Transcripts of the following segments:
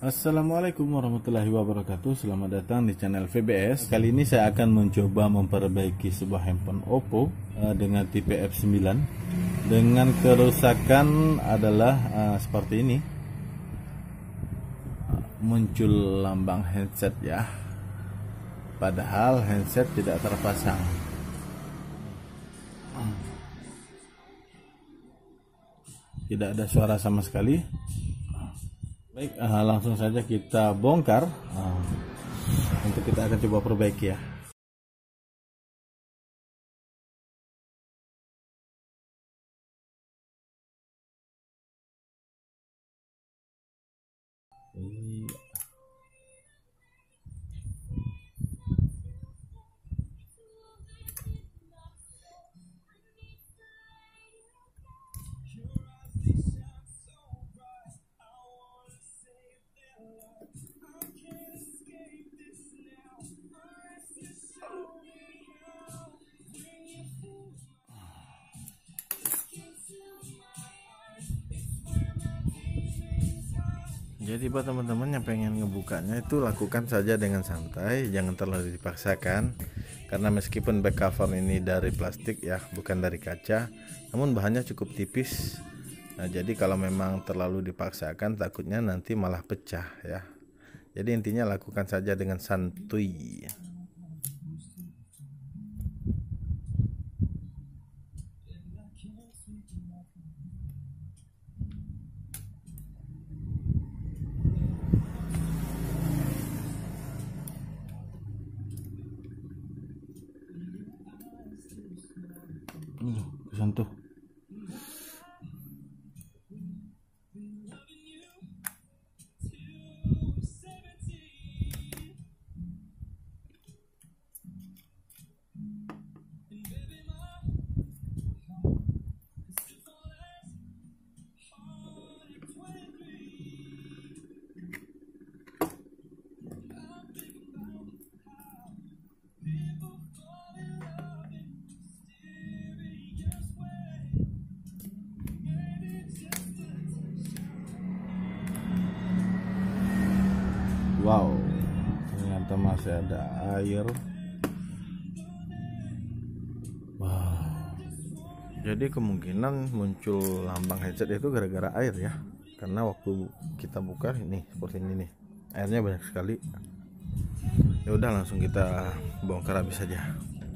Assalamualaikum warahmatullahi wabarakatuh. Selamat datang di channel VBS. Kali ini saya akan mencoba memperbaiki sebuah handphone Oppo dengan tipe F9 dengan kerusakan adalah seperti ini. Muncul lambang handset ya, padahal handset tidak terpasang. Tidak ada suara sama sekali. Baik, langsung saja kita bongkar. Untuk kita akan coba perbaiki ya. Jadi buat teman-teman yang pengen ngebukanya itu lakukan saja dengan santai, jangan terlalu dipaksakan. Karena meskipun back cover ini dari plastik ya, bukan dari kaca, namun bahannya cukup tipis. Nah, jadi kalau memang terlalu dipaksakan takutnya nanti malah pecah ya. Jadi intinya lakukan saja dengan santuy. Kesentuh. Wow, ternyata masih ada air. Wow. Jadi kemungkinan muncul lambang headset itu gara-gara air ya. Karena waktu kita buka ini seperti ini nih, airnya banyak sekali. Ya udah, langsung kita bongkar habis saja.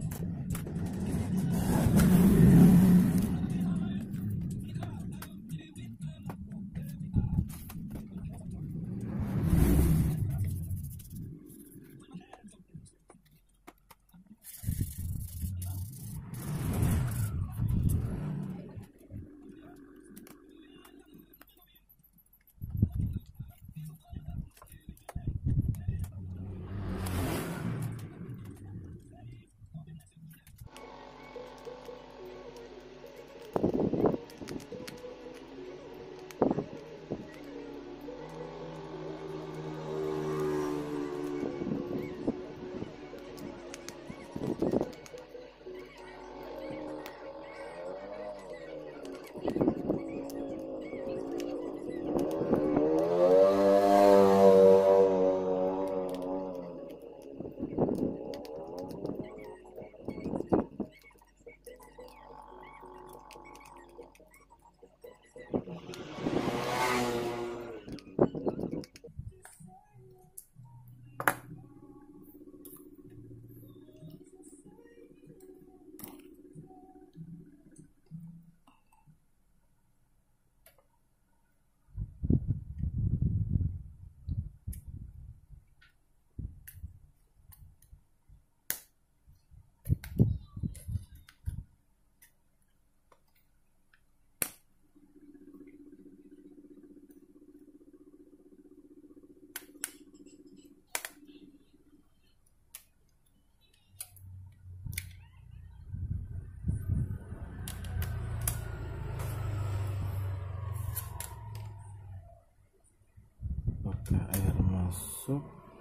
Air masuk,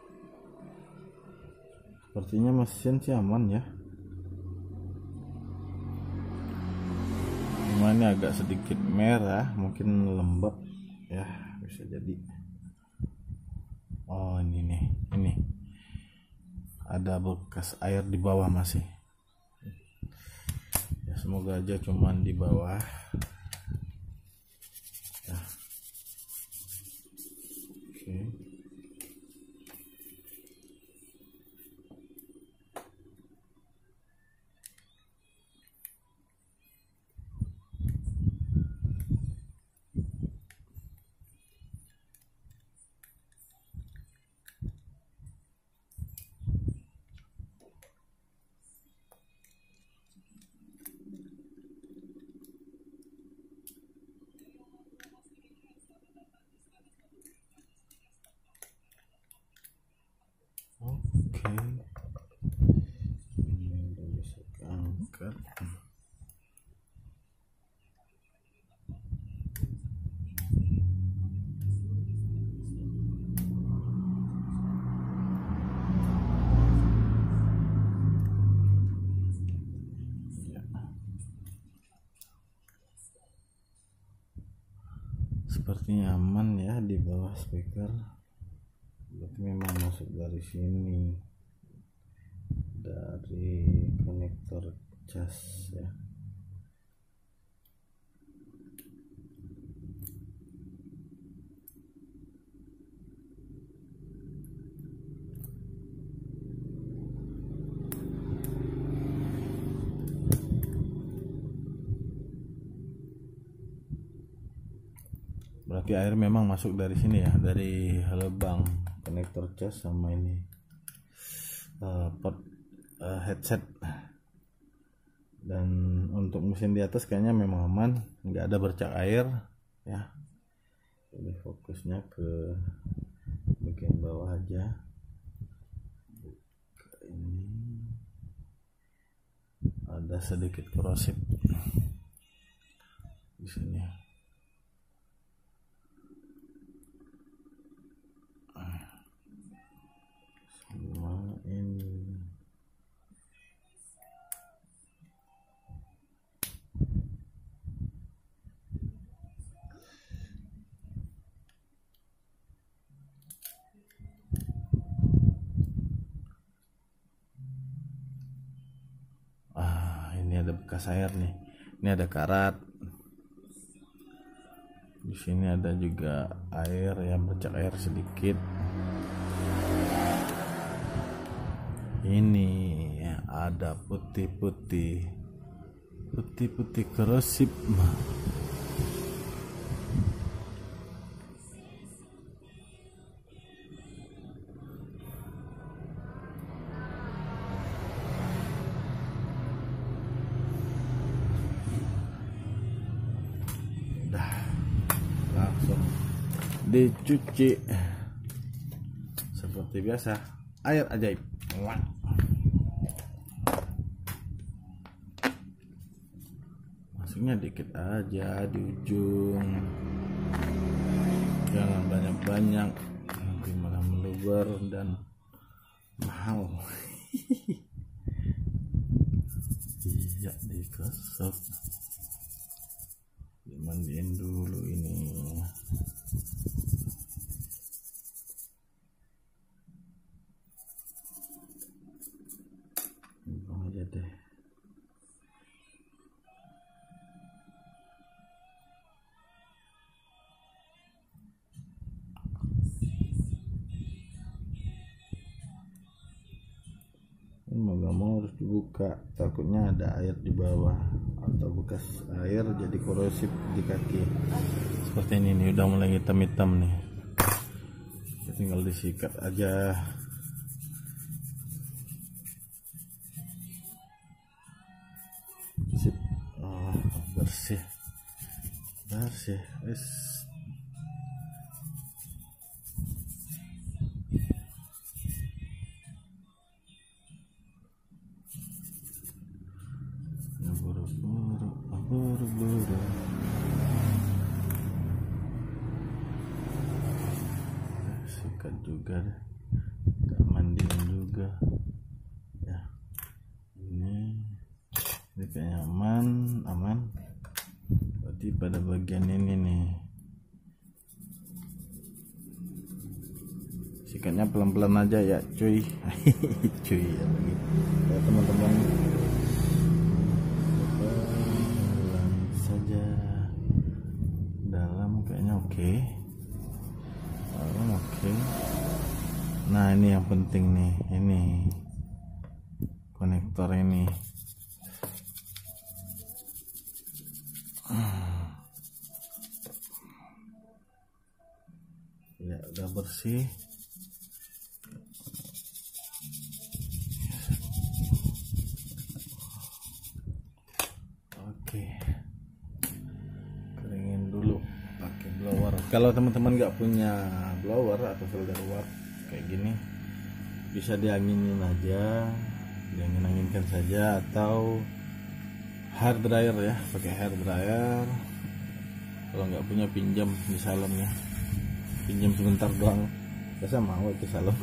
sepertinya mesin sih aman ya, cuma ini agak sedikit merah, mungkin lembab ya, bisa jadi. Oh ini nih, ini ada bekas air di bawah masih. Ya semoga aja cuman di bawah. Ya. Oke. Oke, ini udah bisa keangkat. Ya. Sepertinya aman ya di bawah speaker. Berarti memang masuk dari sini, dari konektor cas ya. Berarti air memang masuk dari sini ya, dari lubang konektor cas sama ini port headset. Dan untuk mesin di atas kayaknya memang aman, nggak ada bercak air ya. Ini fokusnya ke bagian bawah aja. Ini ada sedikit korosif di sini. Sama ini. Ini ada bekas air nih. Ini ada karat. Di sini ada juga air ya, bercak air sedikit. Ini ya, ada putih-putih korosif. Langsung dicuci seperti biasa, air ajaib. Masuknya dikit aja di ujung, jangan banyak-banyak, nanti malah meluber dan mahal. Iya, digosok, dimandiin dulu ini. Buang aja deh. Mau gak mau harus dibuka, takutnya ada air di bawah atau bekas air jadi korosif di kaki. Seperti ini nih, udah mulai hitam-hitam nih, tinggal disikat aja. Sip. Bersih es. Buru-buru sikat juga deh, gak mandiin juga ya. Ini kayaknya aman. Berarti pada bagian ini nih, sikatnya pelan-pelan aja ya cuy. Cuy ya, ya teman-teman, pelan saja. Dalam kayaknya oke. Dalam oke. Nah ini yang penting nih, ini konektor ini. Ya udah bersih. Oke, keringin dulu pakai blower. Kalau teman-teman nggak punya blower atau filter uap kayak gini, bisa dianginin aja, diangin-anginkan saja, atau hair dryer ya, pakai hair dryer. Kalau nggak punya, pinjam di salon ya, pinjam sebentar doang, biasa mau ke salon.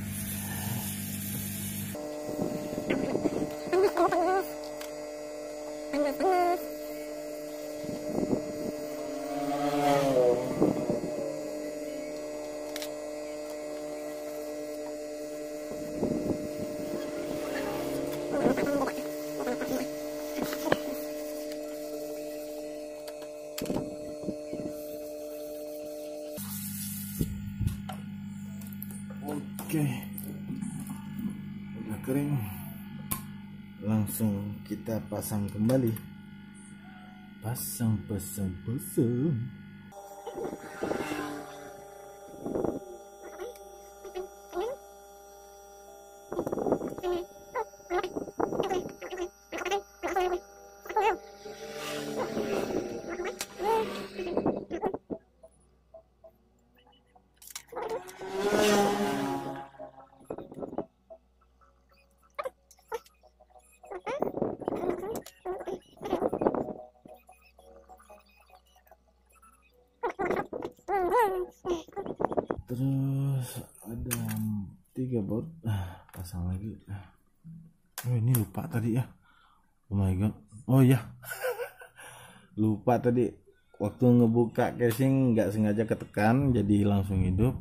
Oke, udah kering, langsung kita pasang kembali. Pasang. Terus ada 3 baut, pasang lagi. Oh ini lupa tadi ya, oh my god, oh ya. Lupa tadi waktu ngebuka casing, nggak sengaja ketekan jadi langsung hidup.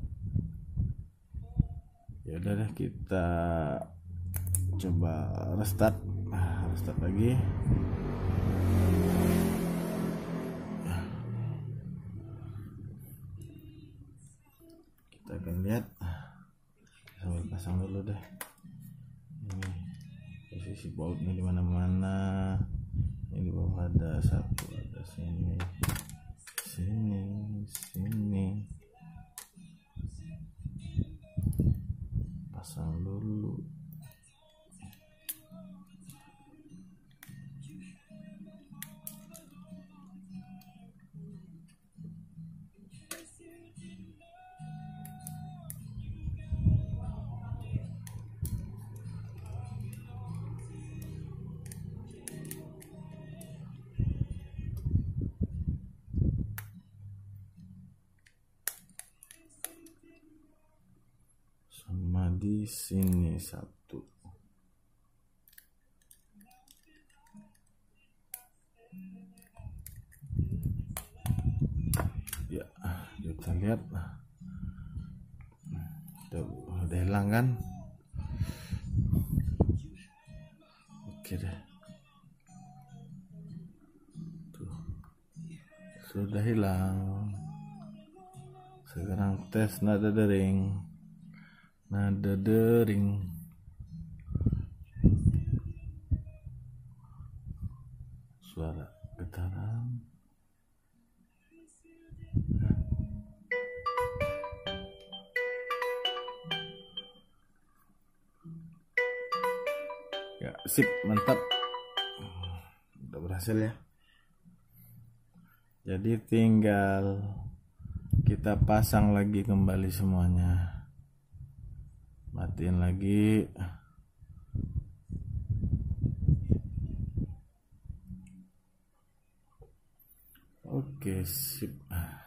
Ya udah deh, kita coba restart lagi. Kita akan lihat, sambil pasang dulu deh. Ini posisi bautnya di mana-mana. Ini di bawah ada satu, ada sini. Pasang dulu. Sama di sini satu. Ya, kita lihat. Udah hilang kan? Oke deh. Tuh. Sudah hilang. Sekarang tes nada dering. Suara getaran. Ya, sip, mantap. Udah berhasil ya. Jadi tinggal kita pasang lagi kembali semuanya. Matiin lagi. Oke, sip.